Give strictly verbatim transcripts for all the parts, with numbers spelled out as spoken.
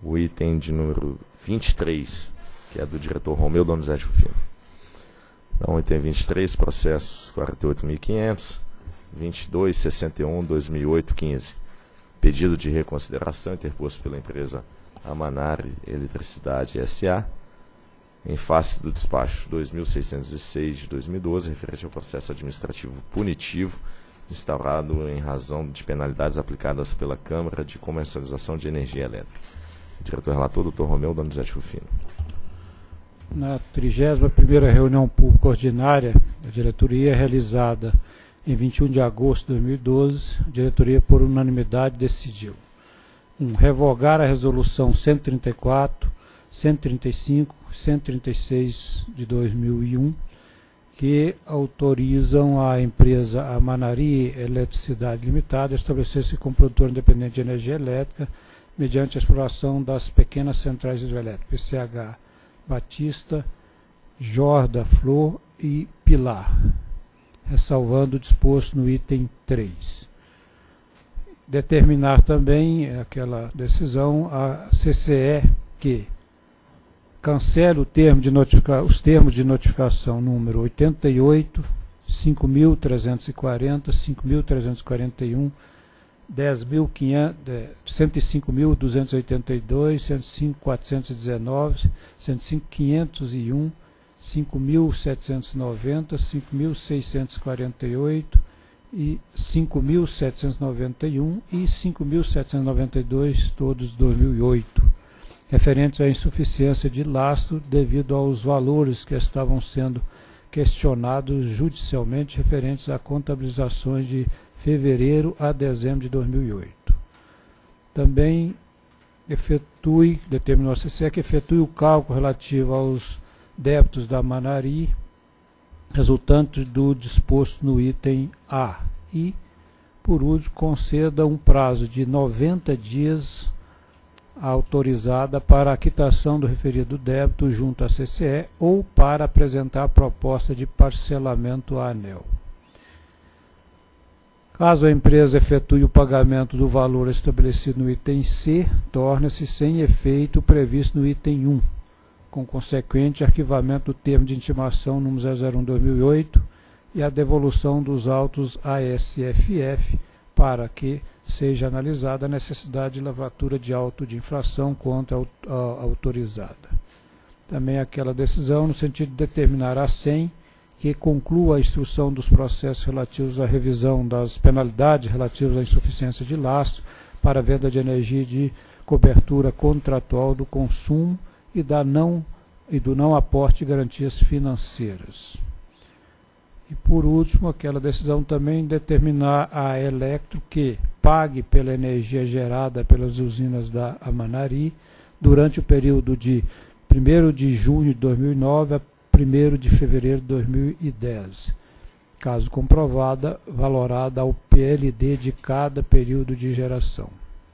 o item de número vinte e três, que é do diretor Romeu Donizete Rufino. Então, item vinte e três, processo quarenta e oito mil e quinhentos, vinte e dois, sessenta e um, dois mil e oito, quinze. Pedido de reconsideração interposto pela empresa Amanari Eletricidade S A, em face do despacho dois mil seiscentos e seis de dois mil e doze, referente ao processo administrativo punitivo instaurado em razão de penalidades aplicadas pela Câmara de Comercialização de Energia Elétrica. Diretor relator, doutor Romeu Donizete Rufino. Na trigésima primeira reunião pública ordinária, a diretoria realizada em vinte e um de agosto de dois mil e doze, a diretoria, por unanimidade, decidiu um, revogar a resolução cento e trinta e quatro, cento e trinta e cinco, cento e trinta e seis de dois mil e um, que autorizam a empresa Amanari Eletricidade Limitada a estabelecer-se como produtor independente de energia elétrica mediante a exploração das pequenas centrais hidrelétricas P C H Batista, Jorda, Flor e Pilar, ressalvando o disposto no item três. Determinar também aquela decisão a C C E que cancele o termo de notifica, os termos de notificação número oitenta e oito, cinco mil trezentos e quarenta, cinco mil trezentos e quarenta e um, dez mil quinhentos, cento e cinco mil duzentos e oitenta e dois, cento e cinco mil quatrocentos e dezenove, cento e cinco mil quinhentos e um, cinco mil setecentos e noventa, cinco mil seiscentos e quarenta e oito e cinco mil setecentos e noventa e um e cinco mil setecentos e noventa e dois, todos de dois mil e oito, referentes à insuficiência de lastro devido aos valores que estavam sendo questionados judicialmente referentes a contabilizações de fevereiro a dezembro de dois mil e oito. Também efetue, determinou a C C E que efetue o cálculo relativo aos débitos da Amanari, resultante do disposto no item A. E, por último, conceda um prazo de noventa dias autorizada para a quitação do referido débito junto à C C E ou para apresentar proposta de parcelamento à ANEEL. Caso a empresa efetue o pagamento do valor estabelecido no item C, torna-se sem efeito o previsto no item um, com consequente arquivamento do termo de intimação número zero zero um barra dois mil e oito e a devolução dos autos à S F F para que seja analisada a necessidade de lavratura de auto de infração contra a autorizada. Também aquela decisão no sentido de determinar a S E M que conclua a instrução dos processos relativos à revisão das penalidades relativas à insuficiência de lastro para a venda de energia de cobertura contratual do consumo e, da não, e do não aporte de garantias financeiras. E, por último, aquela decisão também determinar a Electro que pague pela energia gerada pelas usinas da Amanari durante o período de primeiro de junho de dois mil e nove a primeiro de fevereiro de dois mil e dez, caso comprovada, valorada ao P L D de cada período de geração.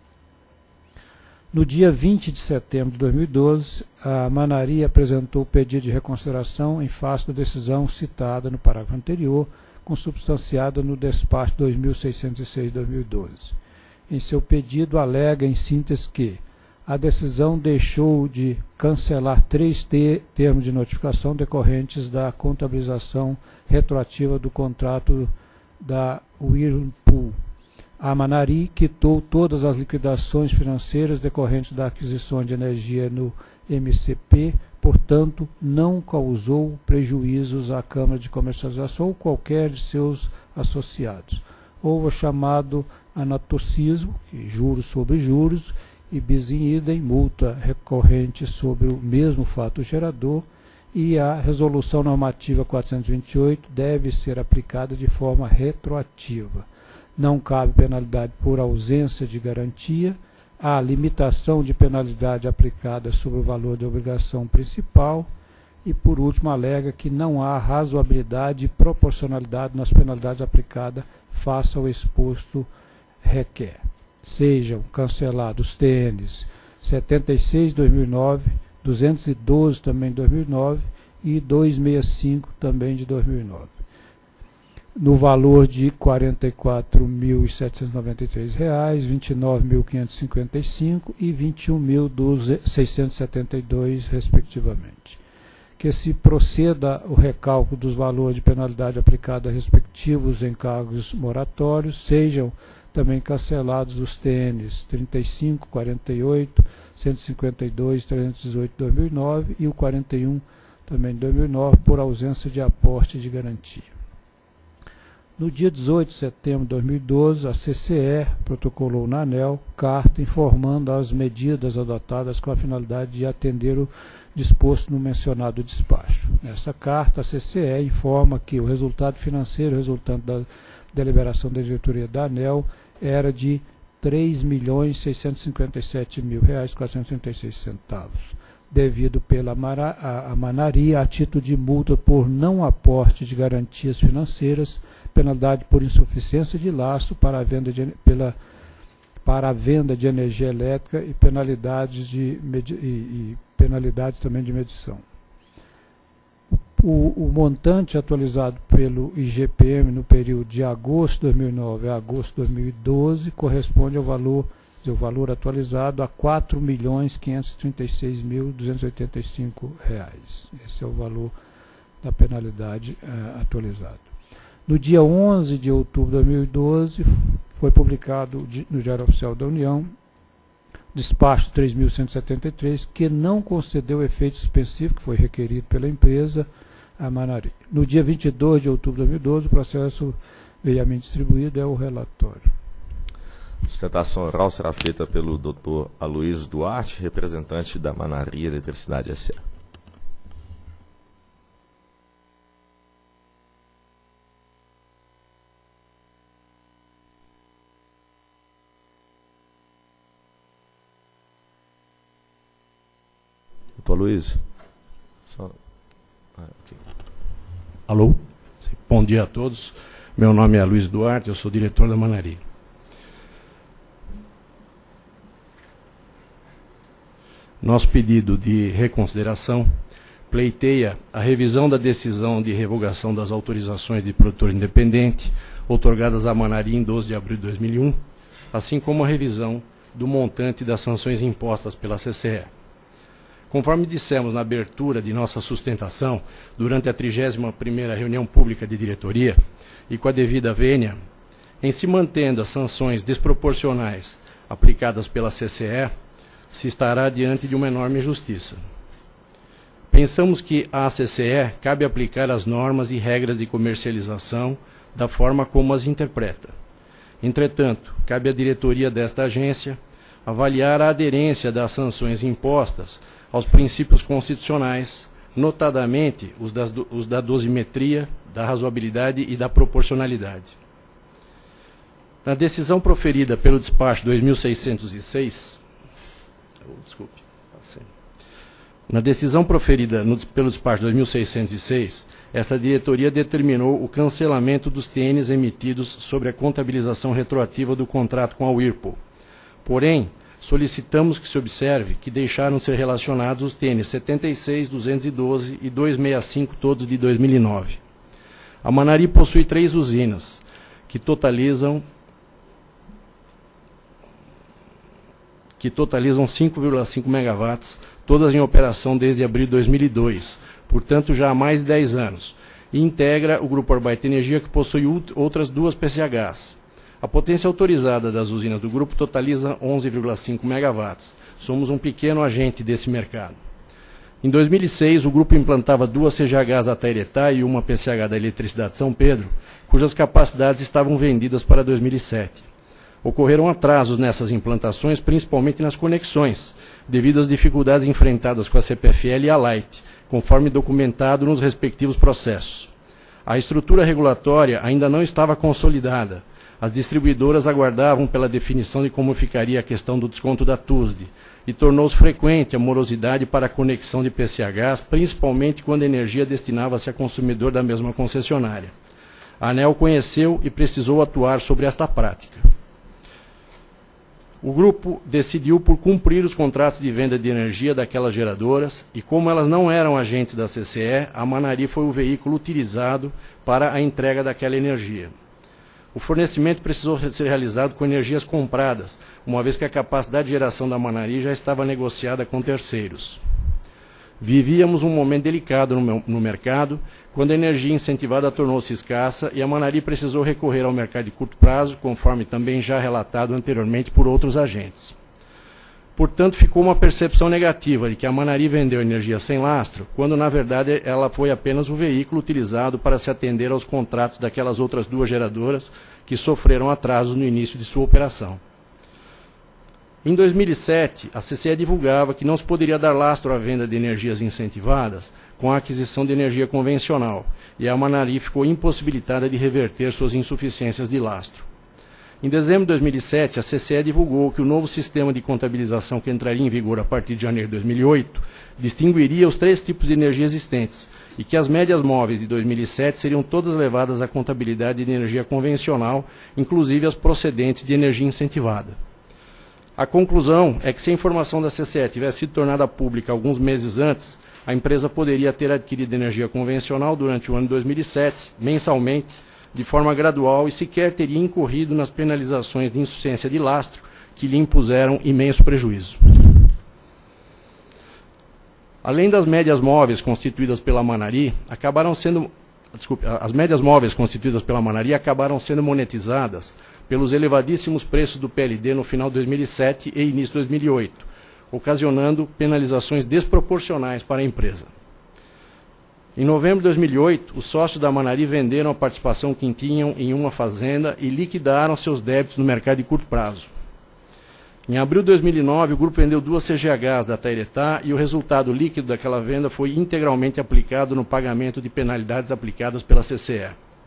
No dia vinte de setembro de dois mil e doze, a Amanari apresentou o pedido de reconsideração em face da decisão citada no parágrafo anterior, consubstanciada no despacho dois mil seiscentos e seis de dois mil e doze. Em seu pedido, alega, em síntese, que a decisão deixou de cancelar três termos de notificação decorrentes da contabilização retroativa do contrato da Whirlpool. A Amanari quitou todas as liquidações financeiras decorrentes da aquisição de energia no M C P, portanto, não causou prejuízos à Câmara de Comercialização ou qualquer de seus associados. Houve o chamado anatocismo, juros sobre juros, e bis in idem, multa recorrente sobre o mesmo fato gerador, e a Resolução Normativa quatrocentos e vinte e oito deve ser aplicada de forma retroativa. Não cabe penalidade por ausência de garantia, há limitação de penalidade aplicada sobre o valor da obrigação principal e, por último, alega que não há razoabilidade e proporcionalidade nas penalidades aplicadas face ao exposto requer. Sejam cancelados os T Ns setenta e seis de dois mil e nove, duzentos e doze também de dois mil e nove e duzentos e sessenta e cinco também de dois mil e nove. no valor de quarenta e quatro mil setecentos e noventa e três reais, vinte e nove mil quinhentos e cinquenta e cinco e vinte e um mil seiscentos e setenta e dois, respectivamente. Que se proceda o recálculo dos valores de penalidade aplicada a respectivos encargos moratórios, sejam também cancelados os T Ns trinta e cinco, quarenta e oito, cento e cinquenta e dois, trezentos e dezoito de dois mil e nove e o quarenta e um também de dois mil e nove por ausência de aporte de garantia. No dia dezoito de setembro de dois mil e doze, a C C E protocolou na ANEEL carta informando as medidas adotadas com a finalidade de atender o disposto no mencionado despacho. Nessa carta, a C C E informa que o resultado financeiro resultante da deliberação da diretoria da ANEEL era de três milhões seiscentos e cinquenta e sete mil reais, quatrocentos e trinta e seis centavos, devido pela Mara, a, a Manaria a título de multa por não aporte de garantias financeiras, penalidade por insuficiência de laço para a venda de, pela, para a venda de energia elétrica e penalidades, de, e, e penalidade também de medição. O, o montante atualizado pelo I G P M no período de agosto de dois mil e nove a agosto de dois mil e doze corresponde ao valor, o valor atualizado a quatro milhões quinhentos e trinta e seis mil duzentos e oitenta e cinco reais. Esse é o valor da penalidade uh, atualizado. No dia onze de outubro de dois mil e doze, foi publicado no Diário Oficial da União, despacho três mil cento e setenta e três, que não concedeu efeito suspensivo, que foi requerido pela empresa, a Manaria. No dia vinte e dois de outubro de dois mil e doze, o processo veio a mim distribuído, é o relatório. A sustentação oral será feita pelo doutor Aloysio Duarte, representante da Manaria Eletricidade S A Doutor Aloysio. Só... Ah, okay. Alô? Bom dia a todos. Meu nome é Aloysio Duarte, eu sou diretor da Manaria. Nosso pedido de reconsideração pleiteia a revisão da decisão de revogação das autorizações de produtor independente outorgadas à Manaria em doze de abril de dois mil e um, assim como a revisão do montante das sanções impostas pela C C E. Conforme dissemos na abertura de nossa sustentação, durante a trigésima primeira reunião pública de diretoria, e com a devida vênia, em se mantendo as sanções desproporcionais aplicadas pela C C E, se estará diante de uma enorme injustiça. Pensamos que à C C E cabe aplicar as normas e regras de comercialização da forma como as interpreta. Entretanto, cabe à diretoria desta agência avaliar a aderência das sanções impostas aos princípios constitucionais, notadamente os, das, os da dosimetria, da razoabilidade e da proporcionalidade. Na decisão proferida pelo despacho dois mil seiscentos e seis, oh, desculpe, passei. Na decisão proferida no, pelo despacho dois mil seiscentos e seis, esta diretoria determinou o cancelamento dos T Ns emitidos sobre a contabilização retroativa do contrato com a Whirlpool. Porém, solicitamos que se observe que deixaram de ser relacionados os T Ns setenta e seis, duzentos e doze e duzentos e sessenta e cinco, todos de dois mil e nove. A Manaria possui três usinas, que totalizam, que totalizam cinco vírgula cinco megawatts, todas em operação desde abril de dois mil e dois, portanto já há mais de dez anos, e integra o Grupo Arbaite Energia, que possui outras duas P C Hs. A potência autorizada das usinas do grupo totaliza onze vírgula cinco megawatts. Somos um pequeno agente desse mercado. Em dois mil e seis, o grupo implantava duas C G Hs da Tairetá e uma P C H da Eletricidade São Pedro, cujas capacidades estavam vendidas para dois mil e sete. Ocorreram atrasos nessas implantações, principalmente nas conexões, devido às dificuldades enfrentadas com a C P F L e a Light, conforme documentado nos respectivos processos. A estrutura regulatória ainda não estava consolidada. As distribuidoras aguardavam pela definição de como ficaria a questão do desconto da T U S D e tornou-se frequente a morosidade para a conexão de P C Hs, principalmente quando a energia destinava-se a consumidor da mesma concessionária. A ANEEL conheceu e precisou atuar sobre esta prática. O grupo decidiu por cumprir os contratos de venda de energia daquelas geradoras e, como elas não eram agentes da C C E, a Manari foi o veículo utilizado para a entrega daquela energia. O fornecimento precisou ser realizado com energias compradas, uma vez que a capacidade de geração da Manari já estava negociada com terceiros. Vivíamos um momento delicado no, no mercado, quando a energia incentivada tornou-se escassa e a Manari precisou recorrer ao mercado de curto prazo, conforme também já relatado anteriormente por outros agentes. Portanto, ficou uma percepção negativa de que a Manari vendeu energia sem lastro, quando na verdade ela foi apenas o veículo utilizado para se atender aos contratos daquelas outras duas geradoras que sofreram atrasos no início de sua operação. Em dois mil e sete, a C C E divulgava que não se poderia dar lastro à venda de energias incentivadas com a aquisição de energia convencional, e a Manari ficou impossibilitada de reverter suas insuficiências de lastro. Em dezembro de dois mil e sete, a C C E divulgou que o novo sistema de contabilização que entraria em vigor a partir de janeiro de dois mil e oito distinguiria os três tipos de energia existentes e que as médias móveis de dois mil e sete seriam todas levadas à contabilidade de energia convencional, inclusive as procedentes de energia incentivada. A conclusão é que se a informação da C C E tivesse sido tornada pública alguns meses antes, a empresa poderia ter adquirido energia convencional durante o ano de dois mil e sete, mensalmente, de forma gradual e sequer teria incorrido nas penalizações de insuficiência de lastro que lhe impuseram imenso prejuízo. Além das médias móveis constituídas pela Manari, acabaram sendo, desculpe, as médias móveis constituídas pela Manari acabaram sendo monetizadas pelos elevadíssimos preços do P L D no final de dois mil e sete e início de dois mil e oito, ocasionando penalizações desproporcionais para a empresa. Em novembro de dois mil e oito, os sócios da Manari venderam a participação que tinham em uma fazenda e liquidaram seus débitos no mercado de curto prazo. Em abril de dois mil e nove, o grupo vendeu duas C G Hs da Tairetá e o resultado líquido daquela venda foi integralmente aplicado no pagamento de penalidades aplicadas pela C C E.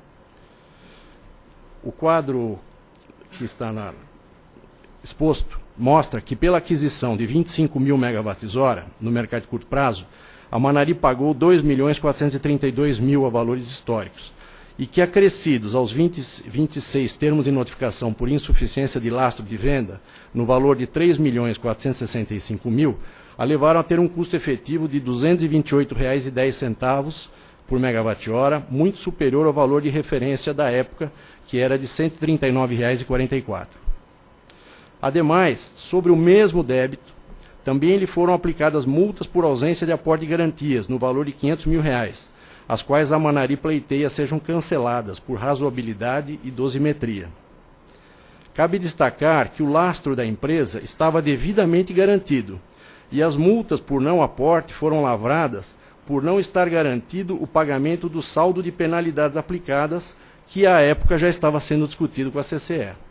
O quadro que está na, exposto mostra que pela aquisição de vinte e cinco mil megawatts-hora no mercado de curto prazo, a Manari pagou dois milhões quatrocentos e trinta e dois mil a valores históricos e que, acrescidos aos vinte, vinte e seis termos de notificação por insuficiência de lastro de venda, no valor de três milhões quatrocentos e sessenta e cinco mil, a levaram a ter um custo efetivo de duzentos e vinte e oito reais e dez centavos por megawatt-hora, muito superior ao valor de referência da época, que era de cento e trinta e nove reais e quarenta e quatro centavos. Ademais, sobre o mesmo débito, também lhe foram aplicadas multas por ausência de aporte de garantias, no valor de quinhentos mil reais, as quais a Manari pleiteia sejam canceladas por razoabilidade e dosimetria. Cabe destacar que o lastro da empresa estava devidamente garantido, e as multas por não aporte foram lavradas por não estar garantido o pagamento do saldo de penalidades aplicadas, que à época já estava sendo discutido com a C C E.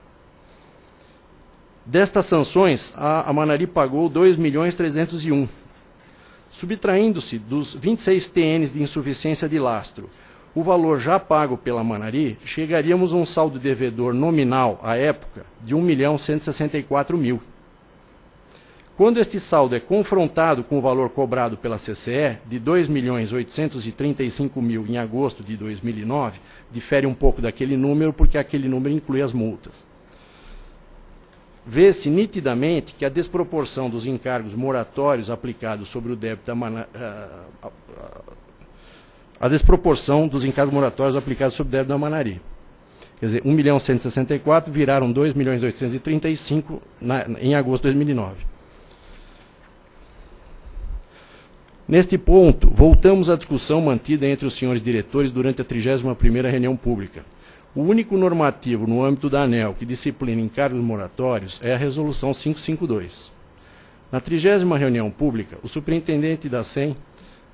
Destas sanções, a, a Manari pagou dois milhões trezentos e um. Subtraindo-se dos vinte e seis T Ns de insuficiência de lastro, o valor já pago pela Manari, chegaríamos a um saldo devedor nominal, à época, de um milhão cento e sessenta e quatro mil. Quando este saldo é confrontado com o valor cobrado pela C C E, de dois milhões oitocentos e trinta e cinco mil em agosto de dois mil e nove, difere um pouco daquele número, porque aquele número inclui as multas. Vê-se nitidamente que a desproporção dos encargos moratórios aplicados sobre o débito da Manari, a, a, a desproporção dos encargos moratórios aplicados sobre o débito da Manari. Quer dizer, um milhão cento e sessenta e quatro viraram dois milhões oitocentos e trinta e cinco na, em agosto de dois mil e nove. Neste ponto, voltamos à discussão mantida entre os senhores diretores durante a trigésima primeira reunião pública. O único normativo no âmbito da ANEEL que disciplina encargos moratórios é a Resolução quinhentos e cinquenta e dois. Na trigésima reunião pública, o superintendente da S E M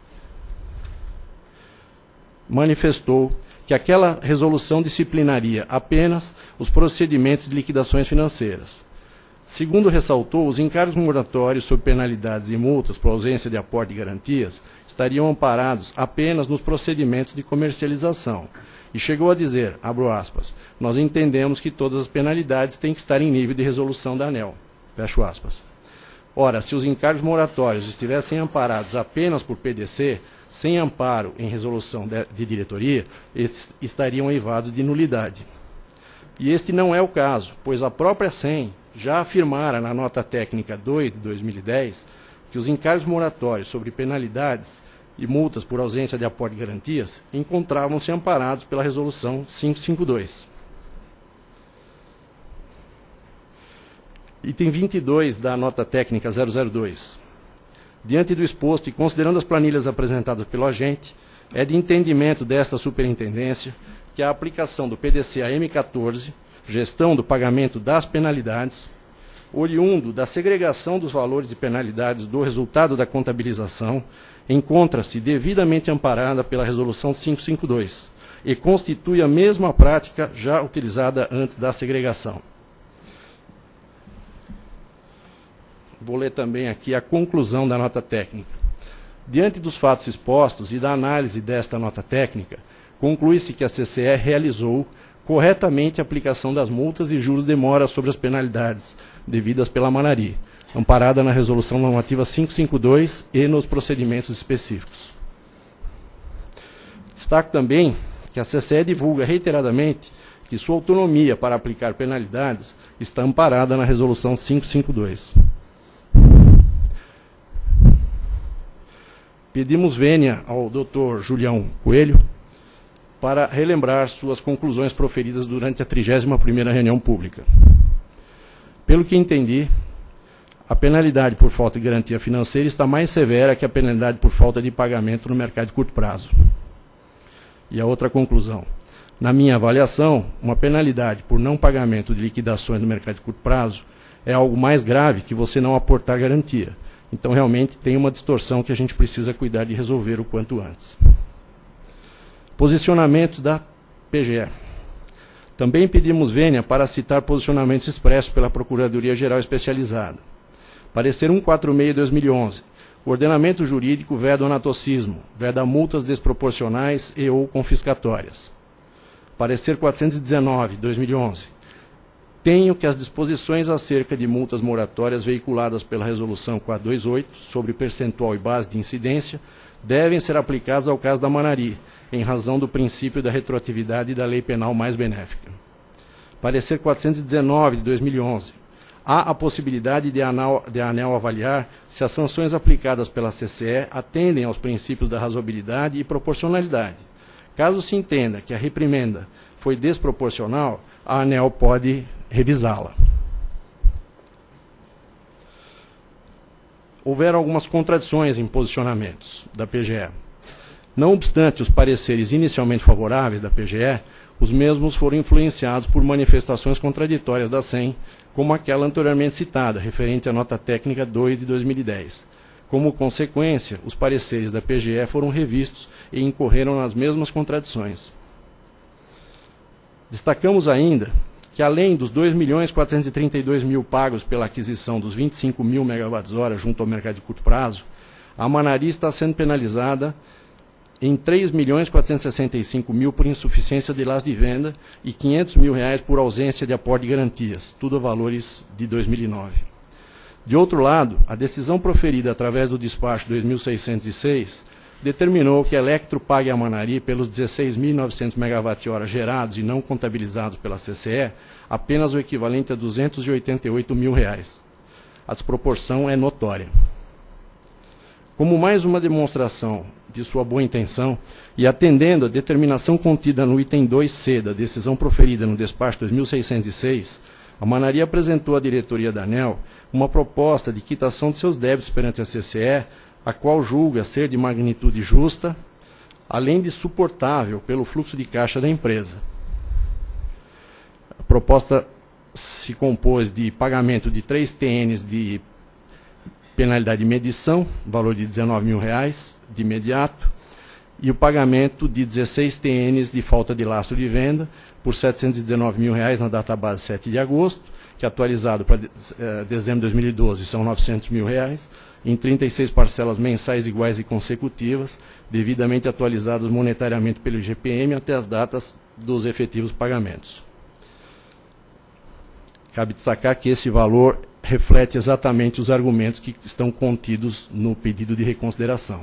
manifestou que aquela resolução disciplinaria apenas os procedimentos de liquidações financeiras. Segundo ressaltou, os encargos moratórios sob penalidades e multas por ausência de aporte de garantias estariam amparados apenas nos procedimentos de comercialização. E chegou a dizer, abro aspas, nós entendemos que todas as penalidades têm que estar em nível de resolução da ANEEL. Fecho aspas. Ora, se os encargos moratórios estivessem amparados apenas por P D C, sem amparo em resolução de, de diretoria, estes estariam eivados de nulidade. E este não é o caso, pois a própria S E M já afirmara na nota técnica dois de dois mil e dez que os encargos moratórios sobre penalidades e multas por ausência de aporte de garantias encontravam-se amparados pela Resolução quinhentos e cinquenta e dois. Item vinte e dois da nota técnica zero zero dois. Diante do exposto e considerando as planilhas apresentadas pelo agente, é de entendimento desta superintendência que a aplicação do P D C A M quatorze, gestão do pagamento das penalidades, oriundo da segregação dos valores de penalidades do resultado da contabilização, encontra-se devidamente amparada pela Resolução quinhentos e cinquenta e dois e constitui a mesma prática já utilizada antes da segregação. Vou ler também aqui a conclusão da nota técnica. Diante dos fatos expostos e da análise desta nota técnica, conclui-se que a C C E realizou corretamente a aplicação das multas e juros de mora sobre as penalidades devidas pela Manari, amparada na Resolução Normativa quinhentos e cinquenta e dois e nos procedimentos específicos. Destaco também que a C C E divulga reiteradamente que sua autonomia para aplicar penalidades está amparada na Resolução quinhentos e cinquenta e dois. Pedimos vênia ao doutor Julião Coelho para relembrar suas conclusões proferidas durante a trigésima primeira reunião pública. Pelo que entendi, a penalidade por falta de garantia financeira está mais severa que a penalidade por falta de pagamento no mercado de curto prazo. E a outra conclusão. Na minha avaliação, uma penalidade por não pagamento de liquidações no mercado de curto prazo é algo mais grave que você não aportar garantia. Então, realmente, tem uma distorção que a gente precisa cuidar de resolver o quanto antes. Posicionamentos da P G E. Também pedimos vênia para citar posicionamentos expressos pela Procuradoria-Geral Especializada. Parecer cento e quarenta e seis de dois mil e onze. O ordenamento jurídico veda o anatocismo, veda multas desproporcionais e ou confiscatórias. Parecer quatrocentos e dezenove de dois mil e onze. Tenho que as disposições acerca de multas moratórias veiculadas pela Resolução quatrocentos e vinte e oito, sobre percentual e base de incidência, devem ser aplicadas ao caso da Manari, em razão do princípio da retroatividade e da lei penal mais benéfica. Parecer quatrocentos e dezenove de dois mil e onze. Há a possibilidade de a ANEEL, de a ANEEL avaliar se as sanções aplicadas pela C C E atendem aos princípios da razoabilidade e proporcionalidade. Caso se entenda que a reprimenda foi desproporcional, a ANEEL pode revisá-la. Houveram algumas contradições em posicionamentos da P G E. Não obstante os pareceres inicialmente favoráveis da P G E, os mesmos foram influenciados por manifestações contraditórias da S E M, como aquela anteriormente citada, referente à nota técnica dois de dois mil e dez. Como consequência, os pareceres da P G E foram revistos e incorreram nas mesmas contradições. Destacamos ainda que, além dos dois milhões quatrocentos e trinta e dois mil pagos pela aquisição dos vinte e cinco mil megawatts-hora junto ao mercado de curto prazo, a Manari está sendo penalizada em três milhões quatrocentos e sessenta e cinco mil por insuficiência de laço de venda e quinhentos mil reais por ausência de aporte de garantias, tudo a valores de dois mil e nove. De outro lado, a decisão proferida através do despacho dois mil seiscentos e seis determinou que a Electro pague à Manari pelos dezesseis mil e novecentos megawatts-hora gerados e não contabilizados pela C C E apenas o equivalente a duzentos e oitenta e oito mil reais. A desproporção é notória. Como mais uma demonstração de sua boa intenção e atendendo a determinação contida no item dois C da decisão proferida no despacho dois mil seiscentos e seis, a Manari apresentou à diretoria da ANEEL uma proposta de quitação de seus débitos perante a C C E, a qual julga ser de magnitude justa, além de suportável pelo fluxo de caixa da empresa. A proposta se compôs de pagamento de três T Ns de penalidade de medição, valor de dezenove mil reais de imediato, e o pagamento de dezesseis T Ns de falta de lastro de venda, por setecentos e dezenove mil reais na data base sete de agosto, que atualizado para eh, dezembro de dois mil e doze são novecentos mil reais, em trinta e seis parcelas mensais iguais e consecutivas, devidamente atualizadas monetariamente pelo I G P M até as datas dos efetivos pagamentos. Cabe destacar que esse valor reflete exatamente os argumentos que estão contidos no pedido de reconsideração.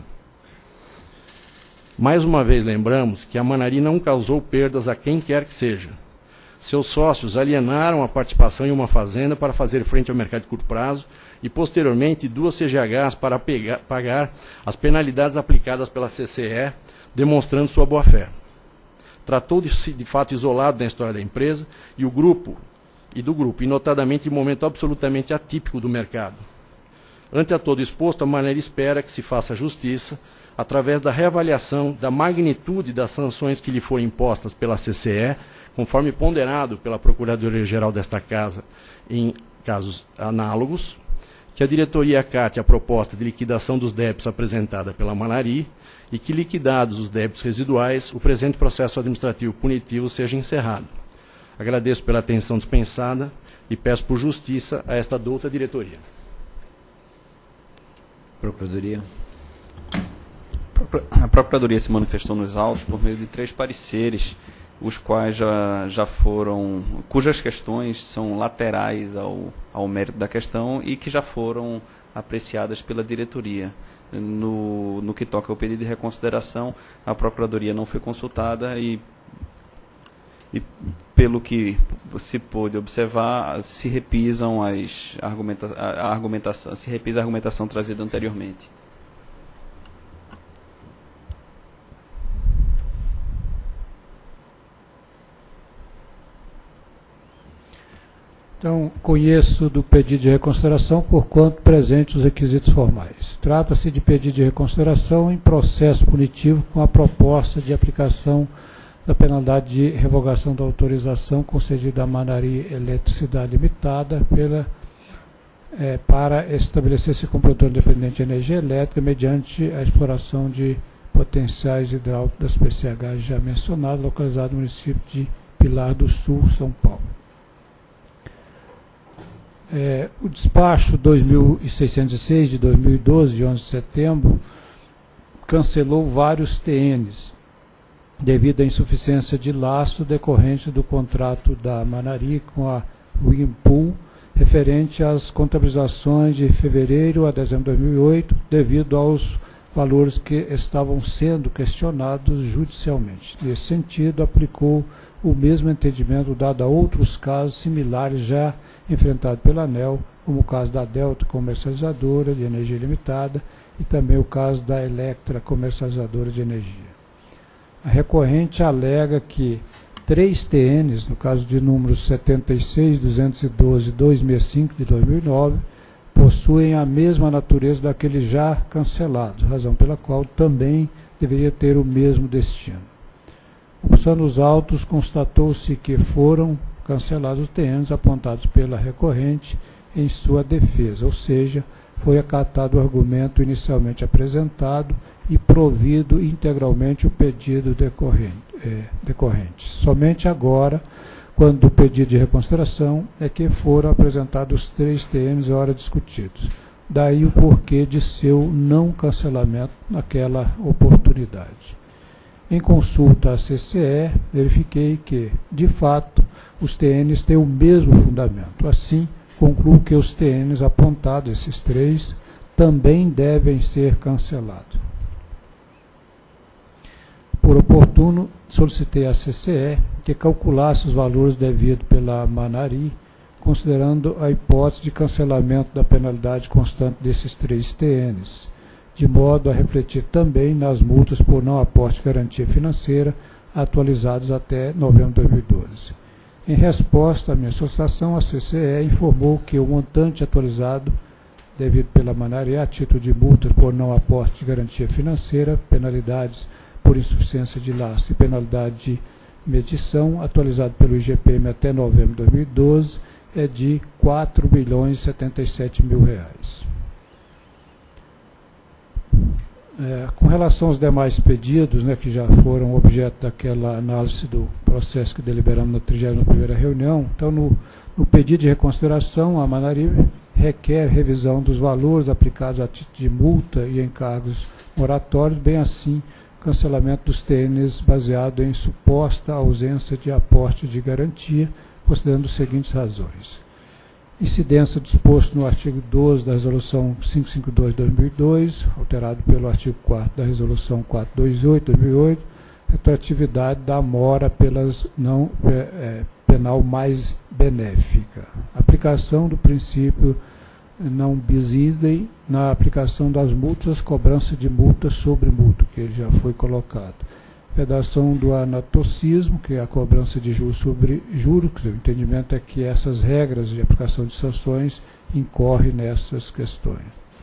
Mais uma vez lembramos que a Manari não causou perdas a quem quer que seja. Seus sócios alienaram a participação em uma fazenda para fazer frente ao mercado de curto prazo e, posteriormente, duas C G Hs para pegar, pagar as penalidades aplicadas pela C C E, demonstrando sua boa-fé. Tratou de, de fato isolado na história da empresa e o grupo e do grupo, e notadamente em momento absolutamente atípico do mercado. Ante a todo exposto, a Manari espera que se faça justiça através da reavaliação da magnitude das sanções que lhe foram impostas pela C C E, conforme ponderado pela Procuradoria-Geral desta Casa em casos análogos, que a diretoria acate a proposta de liquidação dos débitos apresentada pela Manari e que, liquidados os débitos residuais, o presente processo administrativo punitivo seja encerrado. Agradeço pela atenção dispensada e peço por justiça a esta douta diretoria. Procuradoria. A Procuradoria se manifestou nos autos por meio de três pareceres, os quais já, já foram, cujas questões são laterais ao, ao mérito da questão e que já foram apreciadas pela diretoria. No, no que toca ao pedido de reconsideração, a Procuradoria não foi consultada e, e pelo que se pôde observar, se repisam as argumenta, a argumentação, se repisa a argumentação trazida anteriormente. Então, conheço do pedido de reconsideração por quanto presente os requisitos formais. Trata-se de pedido de reconsideração em processo punitivo com a proposta de aplicação da penalidade de revogação da autorização concedida à Manari Eletricidade Limitada pela, é, para estabelecer-se como produtor independente de energia elétrica mediante a exploração de potenciais hidráulicos das P C H já mencionadas, localizado no município de Pilar do Sul, São Paulo. É, o despacho dois mil seiscentos e seis de dois mil e doze, de onze de setembro, cancelou vários T Ns devido à insuficiência de laço decorrente do contrato da Manari com a Whirlpool referente às contabilizações de fevereiro a dezembro de dois mil e oito, devido aos valores que estavam sendo questionados judicialmente. Nesse sentido, aplicou o mesmo entendimento dado a outros casos similares já enfrentado pela ANEEL, como o caso da Delta Comercializadora de Energia Limitada e também o caso da Electra Comercializadora de Energia. A recorrente alega que três T Ns, no caso de números setenta e seis, duzentos e doze e duzentos e sessenta e cinco de dois mil e nove, possuem a mesma natureza daquele já cancelado, razão pela qual também deveria ter o mesmo destino. Obstante os autos, constatou-se que foram cancelados os T Ns apontados pela recorrente em sua defesa, ou seja, foi acatado o argumento inicialmente apresentado e provido integralmente o pedido decorrente. É, decorrente. Somente agora, quando o pedido de reconsideração, é que foram apresentados os três T Ns ora discutidos. Daí o porquê de seu não cancelamento naquela oportunidade. Em consulta à C C E, verifiquei que, de fato, os T Ns têm o mesmo fundamento. Assim, concluo que os T Ns apontados, esses três, também devem ser cancelados. Por oportuno, solicitei à C C E que calculasse os valores devidos pela Manari, considerando a hipótese de cancelamento da penalidade constante desses três T Ns, de modo a refletir também nas multas por não aporte de garantia financeira atualizados até novembro de dois mil e doze. Em resposta à minha solicitação, a C C E informou que o montante atualizado devido pela Manari a título de multa por não aporte de garantia financeira, penalidades por insuficiência de laço e penalidade de medição, atualizado pelo I G P M até novembro de dois mil e doze, é de quatro milhões e setenta e sete mil reais. É, com relação aos demais pedidos, né, que já foram objeto daquela análise do processo que deliberamos na trigésima primeira reunião, então no, no pedido de reconsideração, a Manari requer revisão dos valores aplicados a título de multa e encargos moratórios, bem assim cancelamento dos T Ns baseado em suposta ausência de aporte de garantia, considerando as seguintes razões. Incidência disposto no artigo doze da Resolução quinhentos e cinquenta e dois de dois mil e dois, alterado pelo artigo quarto da Resolução quatrocentos e vinte e oito de dois mil e oito, retroatividade da mora pelas não, é, é, penal mais benéfica. Aplicação do princípio não bis idem na aplicação das multas, cobrança de multa sobre multa, que ele já foi colocado. Vedação do anatocismo, que é a cobrança de juros sobre juros, que o entendimento é que essas regras de aplicação de sanções incorrem nessas questões.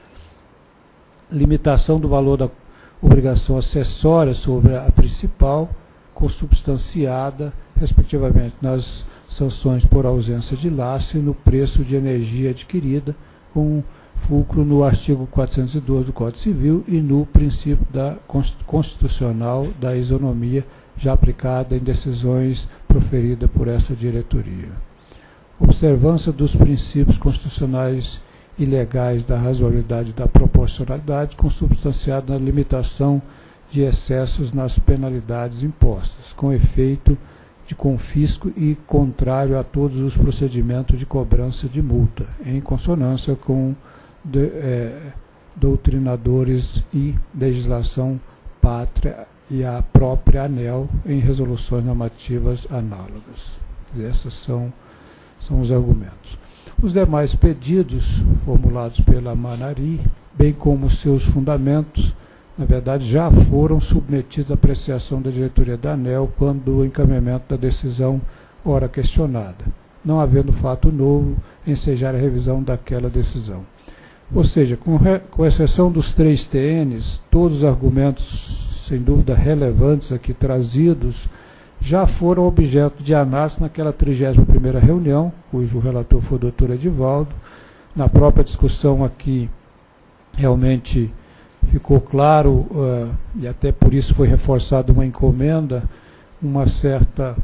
Limitação do valor da obrigação acessória sobre a principal, consubstanciada, respectivamente, nas sanções por ausência de laço e no preço de energia adquirida, com fulcro no artigo quatrocentos e doze do Código Civil e no princípio da constitucional da isonomia, já aplicada em decisões proferidas por essa diretoria. Observância dos princípios constitucionais e legais da razoabilidade e da proporcionalidade, consubstanciada na limitação de excessos nas penalidades impostas, com efeito de confisco e contrário a todos os procedimentos de cobrança de multa, em consonância com de, é, doutrinadores e legislação pátria e a própria ANEEL em resoluções normativas análogas. Esses são, são os argumentos. Os demais pedidos formulados pela Manari, bem como seus fundamentos, na verdade, já foram submetidos à apreciação da diretoria da ANEEL quando do encaminhamento da decisão ora questionada, não havendo fato novo ensejar a revisão daquela decisão. Ou seja, com, re, com exceção dos três T Ns, todos os argumentos, sem dúvida, relevantes aqui trazidos, já foram objeto de análise naquela trigésima primeira reunião, cujo relator foi o doutor Edivaldo. Na própria discussão aqui, realmente ficou claro, uh, e até por isso foi reforçada uma encomenda, uma certa,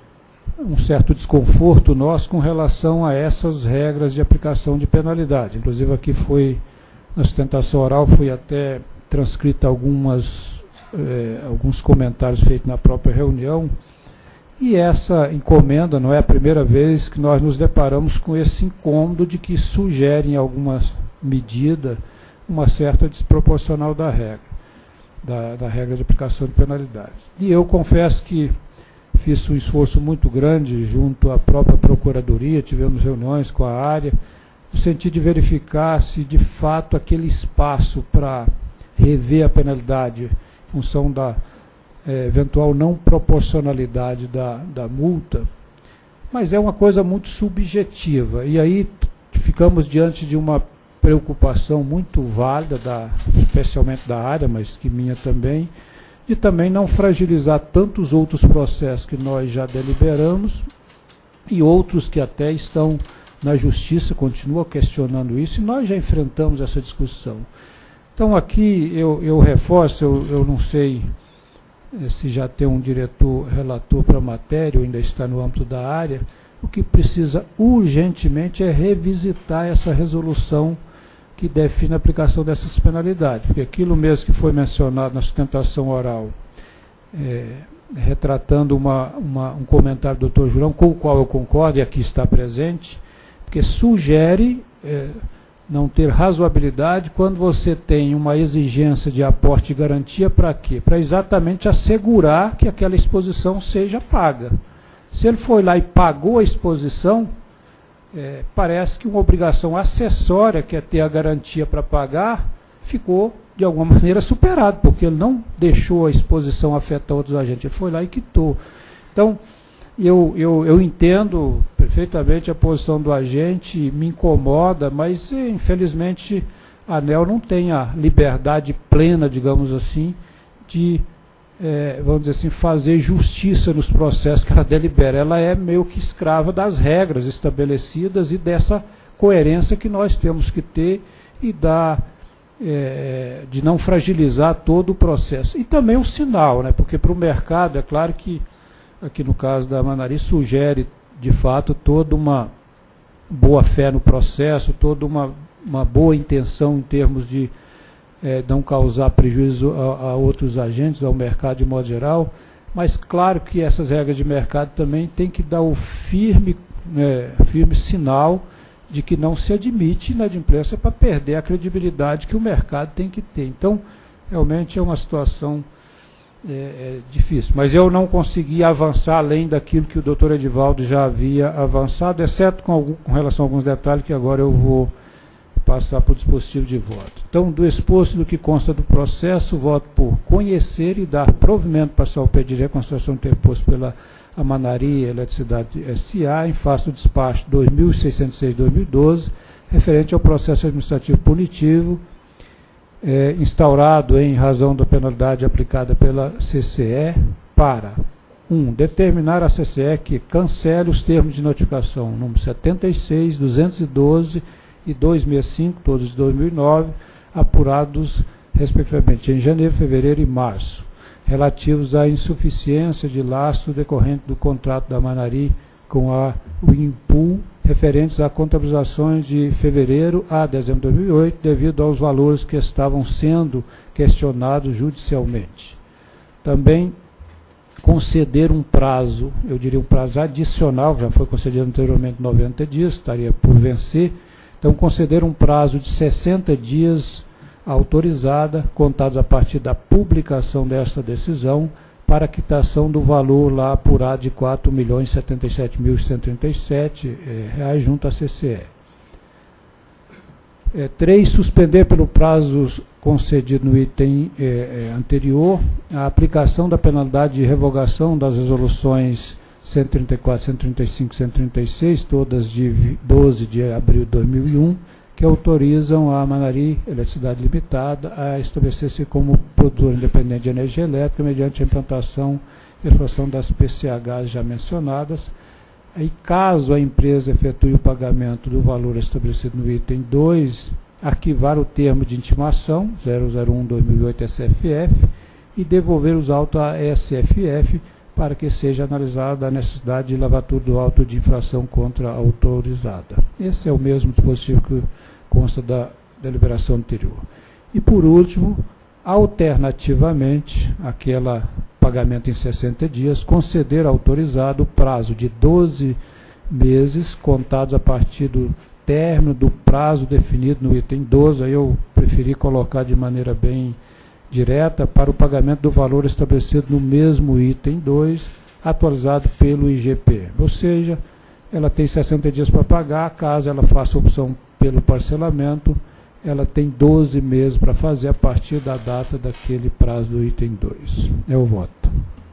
um certo desconforto nosso com relação a essas regras de aplicação de penalidade. Inclusive aqui foi, na sustentação oral, foi até transcrita algumas, eh, alguns comentários feitos na própria reunião, e essa encomenda não é a primeira vez que nós nos deparamos com esse incômodo de que sugerem alguma medida uma certa desproporcional da regra, da, da regra de aplicação de penalidades. E eu confesso que fiz um esforço muito grande junto à própria Procuradoria, tivemos reuniões com a área, no sentido de verificar se de fato aquele espaço para rever a penalidade em função da é, eventual não proporcionalidade da, da multa, mas é uma coisa muito subjetiva, e aí ficamos diante de uma preocupação muito válida, da, especialmente da área, mas que minha também, de também não fragilizar tantos outros processos que nós já deliberamos e outros que até estão na justiça, continuam questionando isso, e nós já enfrentamos essa discussão. Então aqui eu, eu reforço, eu, eu não sei se já tem um diretor relator para a matéria ou ainda está no âmbito da área, o que precisa urgentemente é revisitar essa resolução que define a aplicação dessas penalidades, porque aquilo mesmo que foi mencionado na sustentação oral, é, retratando uma, uma, um comentário do doutor Jurão, com o qual eu concordo e aqui está presente, porque sugere é, não ter razoabilidade quando você tem uma exigência de aporte de garantia para quê? Para exatamente assegurar que aquela exposição seja paga. Se ele foi lá e pagou a exposição, É, parece que uma obrigação acessória, que é ter a garantia para pagar, ficou, de alguma maneira, superado, porque ele não deixou a exposição afetar outros agentes, ele foi lá e quitou. Então, eu, eu, eu entendo perfeitamente a posição do agente, me incomoda, mas, infelizmente, a ANEEL não tem a liberdade plena, digamos assim, de, é, vamos dizer assim, fazer justiça nos processos que ela delibera. Ela é meio que escrava das regras estabelecidas e dessa coerência que nós temos que ter e da, é, de não fragilizar todo o processo. E também um sinal, né, porque para o mercado, é claro que, aqui no caso da Manari, sugere, de fato, toda uma boa fé no processo, toda uma, uma boa intenção em termos de É, não causar prejuízo a, a outros agentes, ao mercado de modo geral, mas claro que essas regras de mercado também tem que dar o firme, né, firme sinal de que não se admite inadimplência para perder a credibilidade que o mercado tem que ter. Então, realmente é uma situação é, é difícil. Mas eu não consegui avançar além daquilo que o doutor Edivaldo já havia avançado, exceto com, algum, com relação a alguns detalhes que agora eu vou passar para o dispositivo de voto. Então, do exposto do que consta do processo, voto por conhecer e dar provimento para o pedido de reconstrução interposto pela Amanaria Eletricidade S A em face do despacho dois mil seiscentos e seis barra dois mil e doze, referente ao processo administrativo punitivo, é, instaurado em razão da penalidade aplicada pela C C E, para um. Determinar a C C E que cancele os termos de notificação número setenta e seis, duzentos e doze e duzentos e sessenta e cinco, todos de dois mil e nove, apurados respectivamente em janeiro, fevereiro e março, relativos à insuficiência de lastro decorrente do contrato da Manari com a Winpool, referentes a contabilizações de fevereiro a dezembro de dois mil e oito, devido aos valores que estavam sendo questionados judicialmente. Também conceder um prazo, eu diria um prazo adicional, já foi concedido anteriormente noventa dias, estaria por vencer. Então, conceder um prazo de sessenta dias autorizada, contados a partir da publicação dessa decisão, para a quitação do valor lá apurado de quatro milhões e setenta e sete mil cento e trinta e sete reais junto à C C E. É, três, suspender pelo prazo concedido no item é, é, anterior a aplicação da penalidade de revogação das resoluções cento e trinta e quatro, cento e trinta e cinco, cento e trinta e seis, todas de doze de abril de dois mil e um, que autorizam a Manari Eletricidade Limitada a estabelecer-se como produtor independente de energia elétrica mediante a implantação e exploração das P C Hs já mencionadas. E caso a empresa efetue o pagamento do valor estabelecido no item dois, arquivar o termo de intimação zero zero um barra dois mil e oito S F F e devolver os autos à S F F para que seja analisada a necessidade de lavatura do auto de infração contra a autorizada. Esse é o mesmo dispositivo que consta da deliberação anterior. E, por último, alternativamente, aquele pagamento em sessenta dias, conceder ao autorizado o prazo de doze meses, contados a partir do término do prazo definido no item doze, aí eu preferi colocar de maneira bem direta, para o pagamento do valor estabelecido no mesmo item dois, atualizado pelo I G P. Ou seja, ela tem sessenta dias para pagar, caso ela faça opção pelo parcelamento, ela tem doze meses para fazer a partir da data daquele prazo do item dois. É o voto.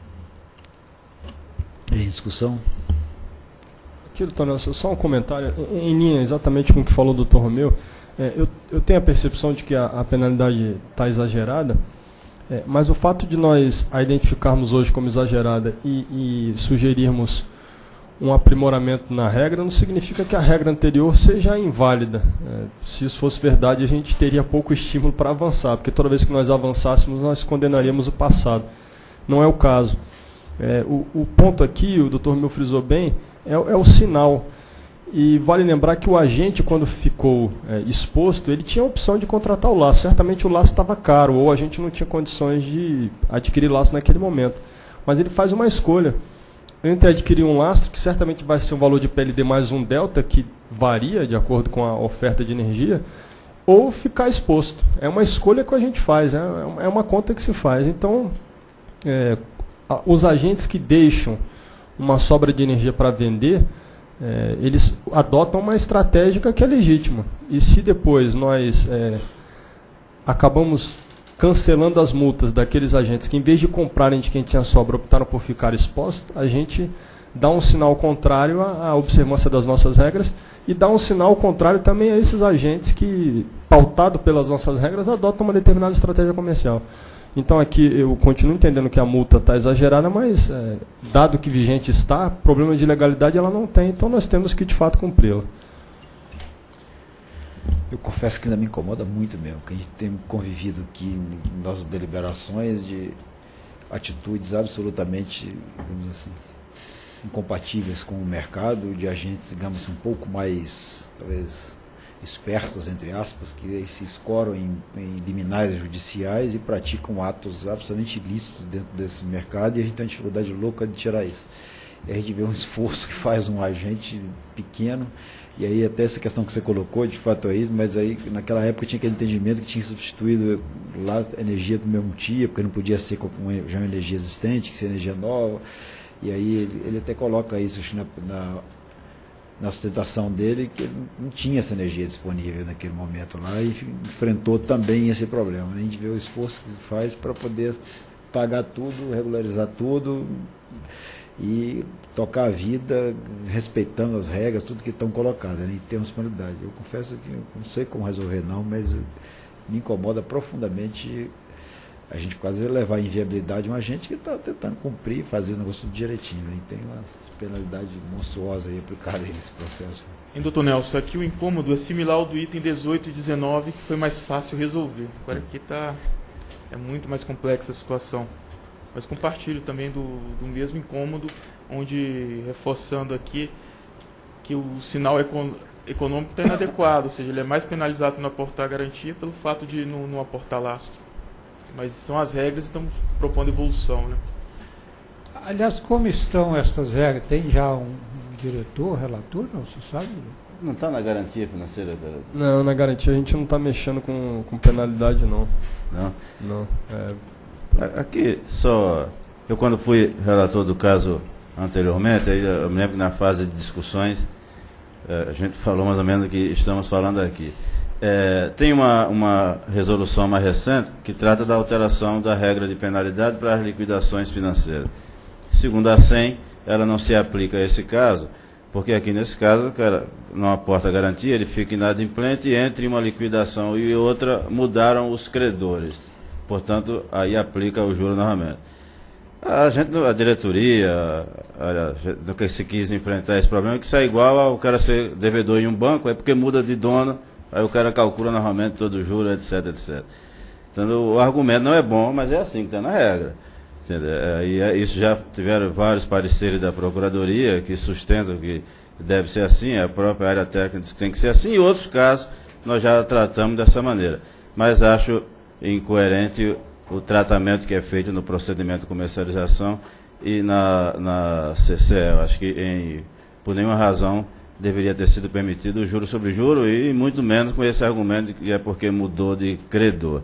Em discussão? Aqui, doutor Nelson, só um comentário, em, em linha exatamente com o que falou o doutor Romeu. É, eu, eu tenho a percepção de que a, a penalidade está exagerada, é, mas o fato de nós a identificarmos hoje como exagerada e, e sugerirmos um aprimoramento na regra, não significa que a regra anterior seja inválida. É, se isso fosse verdade, a gente teria pouco estímulo para avançar, porque toda vez que nós avançássemos, nós condenaríamos o passado. Não é o caso. É, o, o ponto aqui, o doutor Romeu frisou bem, é, é o sinal. E vale lembrar que o agente, quando ficou é, exposto, ele tinha a opção de contratar o laço. Certamente o laço estava caro, ou a gente não tinha condições de adquirir laço naquele momento. Mas ele faz uma escolha entre adquirir um lastro, que certamente vai ser um valor de P L D mais um delta, que varia de acordo com a oferta de energia, ou ficar exposto. É uma escolha que a gente faz, é uma conta que se faz. Então, é, os agentes que deixam uma sobra de energia para vender, É, eles adotam uma estratégia que é legítima. E se depois nós é, acabamos cancelando as multas daqueles agentes que, em vez de comprarem de quem tinha sobra, optaram por ficar expostos, a gente dá um sinal contrário à, à observância das nossas regras e dá um sinal contrário também a esses agentes que, pautado pelas nossas regras, adotam uma determinada estratégia comercial. Então aqui eu continuo entendendo que a multa está exagerada, mas é, dado que vigente está, problema de legalidade ela não tem, então nós temos que de fato cumpri-la. Eu confesso que ainda me incomoda muito mesmo, que a gente tem convivido aqui nas deliberações de atitudes absolutamente, digamos assim, incompatíveis com o mercado, de agentes, digamos assim, um pouco mais, talvez, espertos, entre aspas, que se escoram em, em liminares judiciais e praticam atos absolutamente ilícitos dentro desse mercado, e a gente tem uma dificuldade louca de tirar isso. e a gente vê um esforço que faz um agente pequeno, e aí até essa questão que você colocou, de fato é isso, mas aí naquela época tinha aquele entendimento que tinha substituído lá a energia do mesmo dia, porque não podia ser com uma, já uma energia existente, que seria energia nova, e aí ele, ele até coloca isso acho, na, na, na sustentação dele, que ele não tinha essa energia disponível naquele momento lá, e enfrentou também esse problema. A gente vê o esforço que faz para poder pagar tudo, regularizar tudo, e tocar a vida respeitando as regras, tudo que estão colocadas, né, em termos de penalidade. Eu confesso que não sei como resolver não, mas me incomoda profundamente a gente quase levar a inviabilidade uma gente que está tentando cumprir, fazer o negócio tudo direitinho, né, e tem umas penalidades monstruosas aí aplicadas nesse processo. Hein, doutor Nelson, aqui o incômodo é similar ao do item dezoito e dezenove, que foi mais fácil resolver. Agora aqui tá, é muito mais complexa a situação. Mas compartilho também do, do mesmo incômodo, onde, reforçando aqui, que o sinal econ, econômico está inadequado, ou seja, ele é mais penalizado por não aportar garantia pelo fato de não, não aportar lastro. Mas são as regras e estamos propondo evolução, né? Aliás, como estão essas regras? Tem já um diretor, relator, não? Você sabe? Não está na garantia financeira? Da... Não, na garantia a gente não está mexendo com, com penalidade, não. Não? Não. É... Aqui, só... Eu, quando fui relator do caso anteriormente, aí eu me lembro que na fase de discussões, a gente falou mais ou menos o que estamos falando aqui. É, tem uma, uma resolução mais recente que trata da alteração da regra de penalidade para as liquidações financeiras. Segundo a S E M, ela não se aplica a esse caso, porque aqui nesse caso o cara não aporta garantia, ele fica inadimplente e entre uma liquidação e outra mudaram os credores. Portanto, aí aplica o juro novamente. A gente, a diretoria, a, a, que se quis enfrentar esse problema, é que isso é igual ao cara ser devedor em um banco, é porque muda de dono, aí o cara calcula novamente todo o juro, etc, etcétera. Então, o argumento não é bom, mas é assim que está na regra. Entendeu? E é, isso já tiveram vários pareceres da Procuradoria que sustentam que deve ser assim, a própria área técnica diz que tem que ser assim, e outros casos nós já tratamos dessa maneira. Mas acho incoerente o tratamento que é feito no procedimento de comercialização e na, na C C E. Eu acho que, em, por nenhuma razão, deveria ter sido permitido o juro sobre juro, e muito menos com esse argumento de que é porque mudou de credor.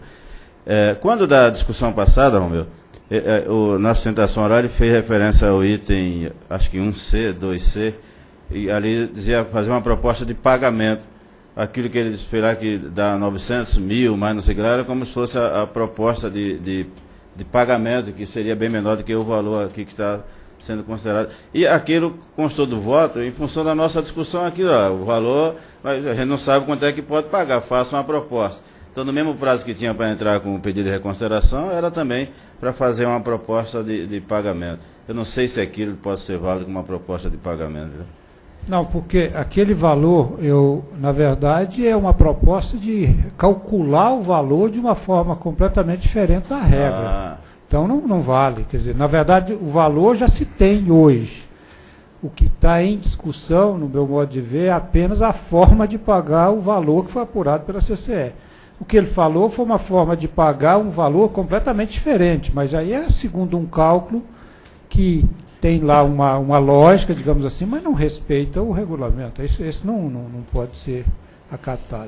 É, quando da discussão passada, Romeu, é, é, o, na sustentação oral ele fez referência ao item, acho que um C, dois C, e ali dizia fazer uma proposta de pagamento. Aquilo que ele fez lá, que dá novecentos mil, mais não sei o que lá, era como se fosse a, a proposta de, de, de pagamento, que seria bem menor do que o valor aqui que está sendo considerado. E aquilo constou do voto em função da nossa discussão aqui, ó, o valor, mas a gente não sabe quanto é que pode pagar, faça uma proposta. Então, no mesmo prazo que tinha para entrar com o pedido de reconsideração, era também para fazer uma proposta de, de pagamento. Eu não sei se aquilo pode ser válido como uma proposta de pagamento, viu? Não, porque aquele valor, eu, na verdade, é uma proposta de calcular o valor de uma forma completamente diferente da regra. Ah. Então não, não vale. Quer dizer, na verdade, o valor já se tem hoje. O que está em discussão, no meu modo de ver, é apenas a forma de pagar o valor que foi apurado pela C C E. O que ele falou foi uma forma de pagar um valor completamente diferente, mas aí é segundo um cálculo que tem lá uma, uma lógica, digamos assim, mas não respeita o regulamento. Esse, esse não, não, não pode ser acatado.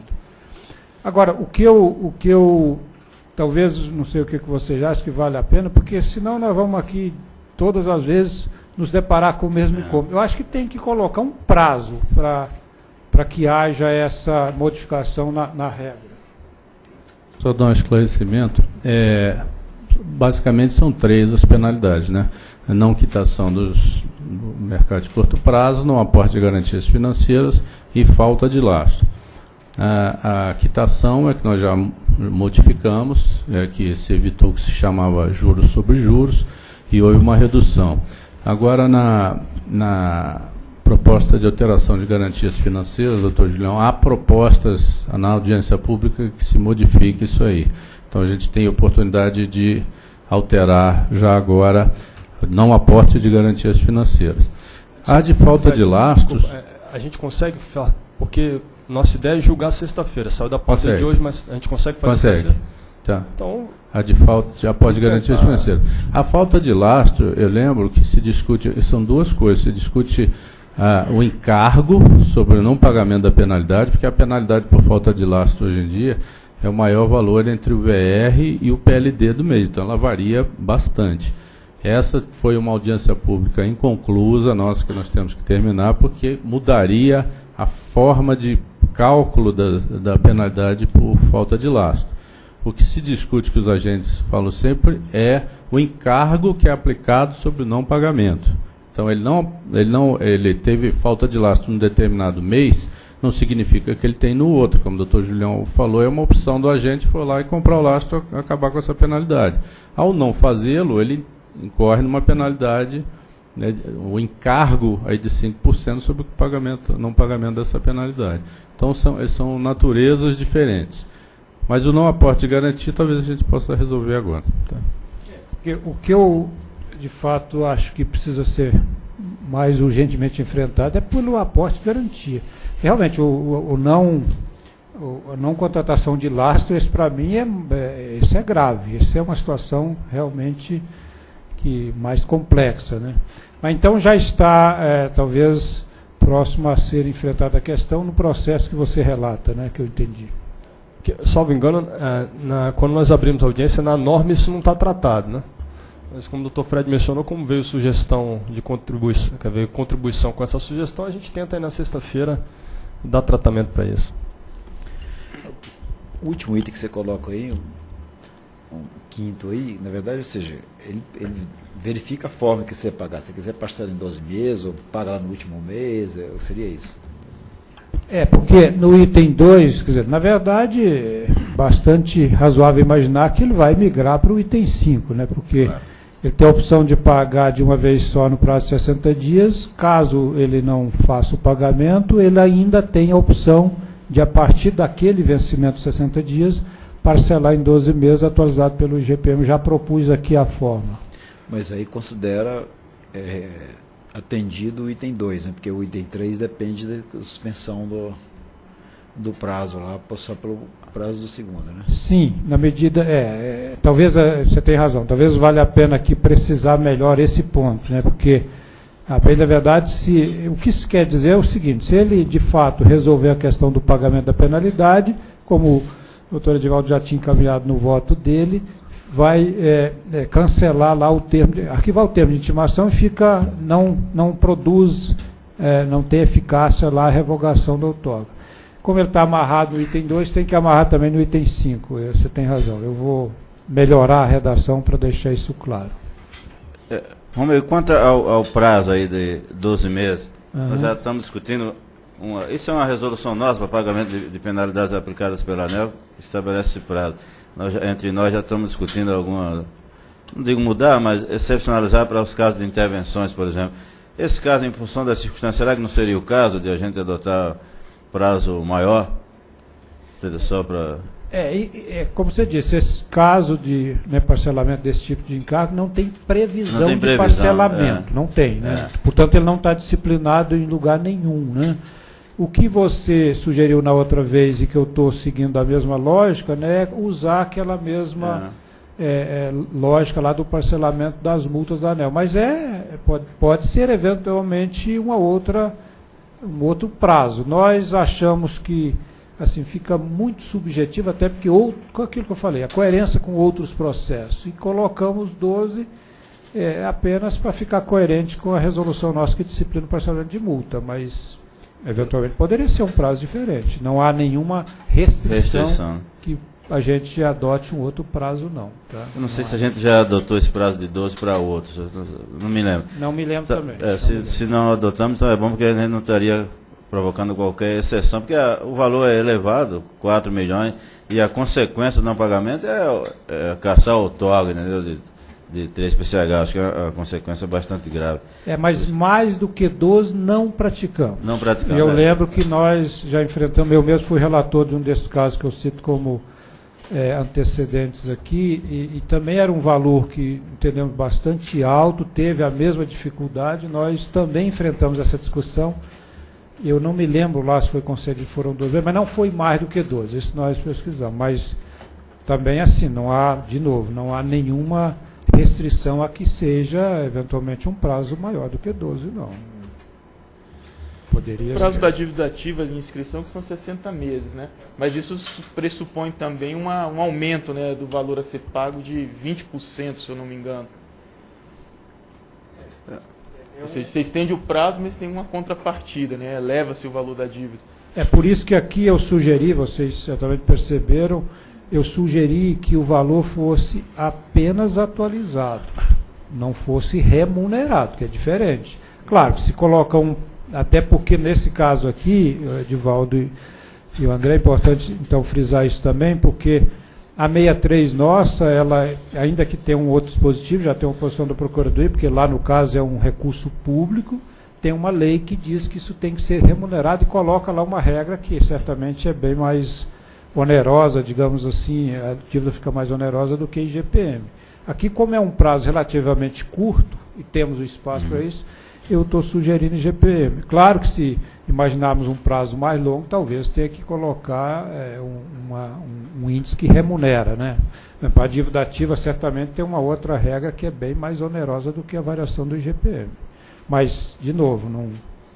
Agora, o que eu, o que eu talvez, não sei o que você já acha que vale a pena, porque senão nós vamos aqui, todas as vezes, nos deparar com o mesmo incômodo. Eu acho que tem que colocar um prazo para que haja essa modificação na, na regra. Só dar um esclarecimento. É, basicamente são três as penalidades, né? Não quitação dos, do mercado de curto prazo, não aporte de garantias financeiras e falta de lastro. A, a quitação é que nós já modificamos, é que se evitou o que se chamava juros sobre juros e houve uma redução. Agora, na, na proposta de alteração de garantias financeiras, doutor Julião, há propostas na audiência pública que se modifique isso aí. Então, a gente tem oportunidade de alterar já agora não aporte de garantias financeiras. Há de falta de lastros... Desculpa, a gente consegue, porque nossa ideia é julgar sexta-feira, saiu da pauta de hoje, mas a gente consegue fazer consegue. Tá. Então, a de falta, após garantias financeiras. A falta de lastro, eu lembro que se discute, são duas coisas, se discute ah, o encargo sobre o não pagamento da penalidade, porque a penalidade por falta de lastro hoje em dia é o maior valor entre o V R e o P L D do mês, então ela varia bastante. Essa foi uma audiência pública inconclusa, nossa, que nós temos que terminar, porque mudaria a forma de cálculo da, da penalidade por falta de lastro. O que se discute, que os agentes falam sempre, é o encargo que é aplicado sobre o não pagamento. Então, ele, não, ele, não, ele teve falta de lastro num determinado mês, não significa que ele tem no outro. Como o doutor Julião falou, é uma opção do agente, foi lá e comprar o lastro e acabar com essa penalidade. Ao não fazê-lo, ele incorre numa penalidade, né, o encargo aí de cinco por cento sobre o pagamento, não pagamento dessa penalidade. Então, são, são naturezas diferentes. Mas o não aporte de garantia, talvez a gente possa resolver agora. Tá? Porque o que eu, de fato, acho que precisa ser mais urgentemente enfrentado é pelo aporte de garantia. Realmente, o, o, o não, o, a não contratação de lastro, esse para mim é, é, esse é grave. Essa é uma situação realmente que, mais complexa, né? Mas então já está, é, talvez, próximo a ser enfrentada a questão no processo que você relata, né, que eu entendi. Que, salvo engano, é, na, quando nós abrimos a audiência, na norma isso não está tratado, né? Mas como o doutor Fred mencionou, como veio sugestão de contribuição, quer ver, contribuição com essa sugestão, a gente tenta aí na sexta-feira dar tratamento para isso. O último item que você coloca aí, um, um quinto aí, na verdade, ou seja, ele, ele verifica a forma que você pagar. Se você quiser parcelar em doze meses, ou pagar no último mês, é, seria isso. É, porque no item dois, quer dizer, na verdade, é bastante razoável imaginar que ele vai migrar para o item cinco, né? Porque claro, ele tem a opção de pagar de uma vez só no prazo de sessenta dias. Caso ele não faça o pagamento, ele ainda tem a opção de, a partir daquele vencimento de sessenta dias, parcelar em doze meses, atualizado pelo I G P M. Já propus aqui a forma. Mas aí considera é, atendido o item dois, né? Porque o item três depende da suspensão do, do prazo lá, só pelo prazo do segundo, né? Sim, na medida, é, é talvez, é, você tem razão, talvez valha a pena aqui precisar melhor esse ponto, né? Porque, a bem da verdade, se, o que isso quer dizer é o seguinte: se ele, de fato, resolver a questão do pagamento da penalidade, como o doutor Edivaldo já tinha encaminhado no voto dele, vai é, é, cancelar lá o termo, de, arquivar o termo de intimação e fica, não, não produz, é, não tem eficácia lá a revogação da outorga. Como ele está amarrado no item dois, tem que amarrar também no item cinco. Você tem razão. Eu vou melhorar a redação para deixar isso claro. É, Romeu, quanto ao, ao prazo aí de doze meses, uhum, nós já estamos discutindo, uma, isso é uma resolução nossa para pagamento de, de penalidades aplicadas pela ANEEL, que estabelece esse prazo. Nós, entre nós já estamos discutindo alguma, não digo mudar, mas excepcionalizar para os casos de intervenções, por exemplo. Esse caso, em função das circunstâncias, será que não seria o caso de a gente adotar prazo maior? Só para... É, é, como você disse, esse caso de, né, parcelamento desse tipo de encargo não tem previsão, não tem previsão de parcelamento, é, não tem, né? É. Portanto, ele não está disciplinado em lugar nenhum, né? O que você sugeriu na outra vez e que eu estou seguindo a mesma lógica, né, é usar aquela mesma é. É, é, lógica lá do parcelamento das multas da ANEEL. Mas é, pode, pode ser eventualmente uma outra, um outro prazo. Nós achamos que assim, fica muito subjetivo, até porque, outro, com aquilo que eu falei, a coerência com outros processos. E colocamos doze é, apenas para ficar coerente com a resolução nossa que disciplina o parcelamento de multa, mas eventualmente poderia ser um prazo diferente. Não há nenhuma restrição, restrição. que a gente adote um outro praro, não. Tá? Eu não sei não se a gente já adotou esse prazo de doze para outros, não me lembro. Não me lembro tá, também. É, não se, me lembro. se não adotamos, então é bom, porque a gente não estaria provocando qualquer exceção, porque a, o valor é elevado, quatro milhões, e a consequência do não pagamento é, é caçar o outorga, entendeu? De, de três P C H, acho que é a consequência bastante grave. É, mas mais do que doze não praticamos. Não praticamos. E eu é. lembro que nós já enfrentamos, eu mesmo fui relator de um desses casos que eu cito como é, antecedentes aqui, e, e também era um valor que entendemos bastante alto, teve a mesma dificuldade, nós também enfrentamos essa discussão. Eu não me lembro lá se foi concedido, foram doze, mas não foi mais do que doze, isso nós pesquisamos, mas também assim, não há, de novo, não há nenhuma restrição a que seja, eventualmente, um prazo maior do que doze, não. Poderia O prazo ser. da dívida ativa de inscrição que são sessenta meses, né? Mas isso pressupõe também uma, um aumento, né, do valor a ser pago de vinte por cento, se eu não me engano. Ou seja, você estende o prazo, mas tem uma contrapartida, né? Eleva-se o valor da dívida. É por isso que aqui eu sugeri, vocês certamente perceberam, eu sugeri que o valor fosse apenas atualizado, não fosse remunerado, que é diferente. Claro que se coloca um, até porque nesse caso aqui, Edivaldo e, e o André, é importante então frisar isso também, porque a sessenta e três nossa, ela, ainda que tenha um outro dispositivo, já tem uma posição da Procuradoria, porque lá no caso é um recurso público, tem uma lei que diz que isso tem que ser remunerado e coloca lá uma regra que certamente é bem mais onerosa, digamos assim, a dívida fica mais onerosa do que I G P M. Aqui, como é um prazo relativamente curto, e temos o espaço uhum. para isso, eu estou sugerindo I G P M. Claro que se imaginarmos um prazo mais longo, talvez tenha que colocar é, um, uma, um, um índice que remunera, né? A dívida ativa certamente tem uma outra regra que é bem mais onerosa do que a variação do I G P M. Mas, de novo, não,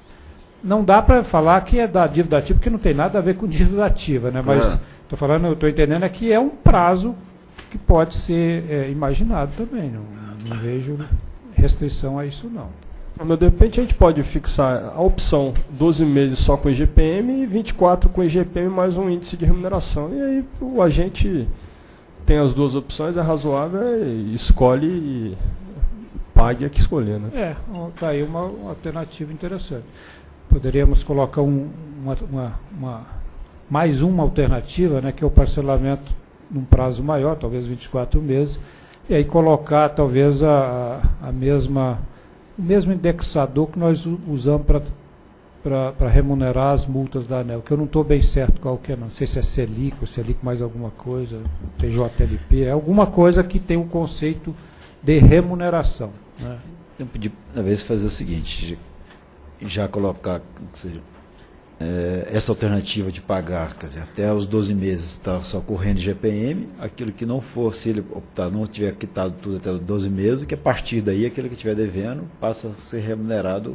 não dá para falar que é da dívida ativa, porque não tem nada a ver com dívida ativa, né? Mas estou falando, eu estou entendendo é que é um prazo que pode ser é, imaginado também. Não, não vejo restrição a isso, não. Mas de repente a gente pode fixar a opção doze meses só com I G P M e vinte e quatro com I G P M mais um índice de remuneração. E aí o agente tem as duas opções, é razoável, escolhe e pague a que escolher, né? É, está aí uma, uma alternativa interessante. Poderíamos colocar um, uma, uma, uma, mais uma alternativa, né, que é o parcelamento num prazo maior, talvez vinte e quatro meses, e aí colocar talvez a, a mesma, o mesmo indexador que nós usamos para remunerar as multas da ANEEL, que eu não estou bem certo qual que é, não sei se é Selic ou Selic mais alguma coisa, P J L P, é alguma coisa que tem um conceito de remuneração. Né? Eu pedi, na vez, fazer o seguinte, já colocar, que seja, é, essa alternativa de pagar, quer dizer, até os doze meses está só correndo I G P M, aquilo que não for, se ele optar, não tiver quitado tudo até os doze meses, que a partir daí, aquele que estiver devendo, passa a ser remunerado,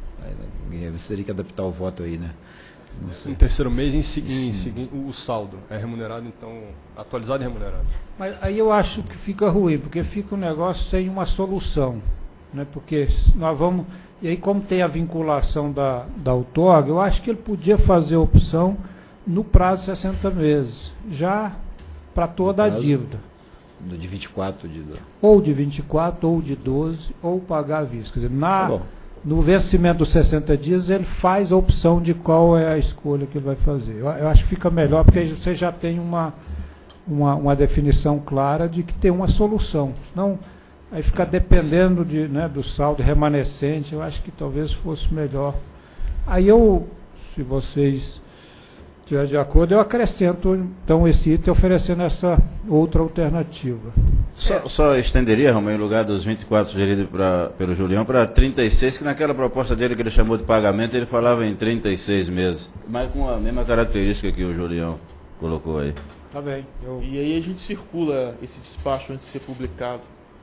aí, você teria que adaptar o voto aí, né? No terceiro mês, em seguinte, o saldo é remunerado, então, atualizado e remunerado. Mas aí eu acho que fica ruim, porque fica um negócio sem uma solução, né? Porque nós vamos... E aí, como tem a vinculação da, da outorga, eu acho que ele podia fazer a opção no prazo de sessenta meses, já para toda a dívida. De vinte e quatro, de... Ou de vinte e quatro, ou de doze, ou pagar à vista. Quer dizer, na... Tá, no vencimento dos sessenta dias, ele faz a opção de qual é a escolha que ele vai fazer. Eu, eu acho que fica melhor, porque aí você já tem uma, uma, uma definição clara de que tem uma solução. Senão, aí ficar dependendo de, né, do saldo remanescente, eu acho que talvez fosse melhor. Aí eu, se vocês estiverem de acordo, eu acrescento, então, esse item oferecendo essa outra alternativa. Só, só estenderia, Romeu, em lugar dos vinte e quatro sugeridos pra, pelo Julião, para trinta e seis, que naquela proposta dele que ele chamou de pagamento, ele falava em trinta e seis meses. Mas com a mesma característica que o Julião colocou aí. Tá bem. Eu... E aí a gente circula esse despacho antes de ser publicado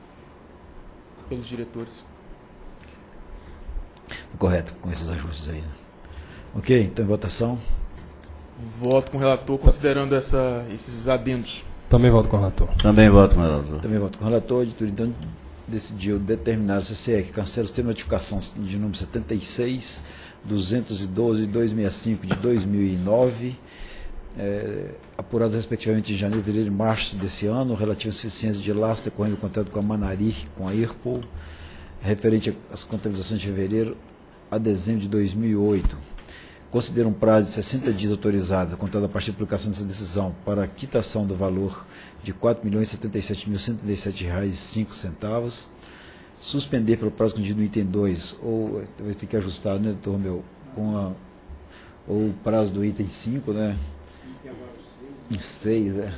pelos diretores. Correto, com esses ajustes aí. Ok, então em votação. Voto com o relator, considerando essa, esses adendos. Também voto com o relator. Também voto com o relator. Também voto com o relator. A editoria, então, decidiu determinar a C C E que cancela o sistema de notificação de número setenta e seis, duzentos e doze, duzentos e sessenta e cinco de dois mil e nove, é, apurados respectivamente em janeiro, fevereiro e março desse ano, relativo à suficiência de lastro decorrendo do contrato com a Manari, com a IRPOL, referente às contabilizações de fevereiro a dezembro de dois mil e oito. Considera um prazo de sessenta dias autorizado, contado a partir da publicação dessa decisão, para a quitação do valor de quatro milhões setenta e sete mil cento e trinta e sete reais e cinco centavos. Suspender pelo prazo contido no item dois, ou talvez tenha que ajustar, né, doutor Romeu, com a, ou o prazo do item cinco, né? Em seis, é.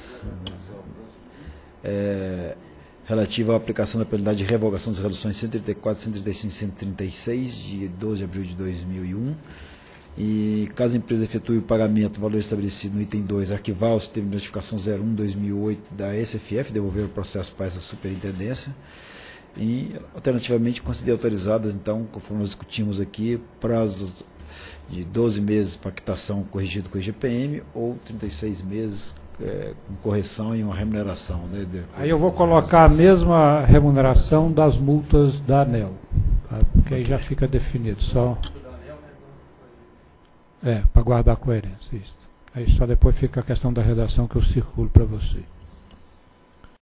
é. Relativa à aplicação da penalidade de revogação das reduções cento e trinta e quatro, cento e trinta e cinco e cento e trinta e seis, de doze de abril de dois mil e um. E caso a empresa efetue o pagamento do valor estabelecido no item dois, arquivar o sistema de notificação zero um barra dois mil e oito da S F F, devolver o processo para essa superintendência. E, alternativamente, considerar autorizadas, então, conforme nós discutimos aqui, prazos de doze meses para quitação corrigido com o I G P M ou trinta e seis meses é, com correção e uma remuneração. Né, de, aí eu vou colocar a mesma remuneração das multas da ANEEL, tá? Porque aí já fica definido, só... É, para guardar a coerência, isso. Aí só depois fica a questão da redação que eu circulo para você.